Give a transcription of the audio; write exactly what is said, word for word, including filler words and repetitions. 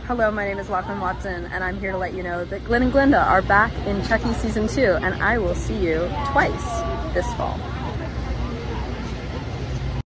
Hello, my name is Lachlan Watson, and I'm here to let you know that Glen and Glenda are back in Chucky Season two, and I will see you twice this fall.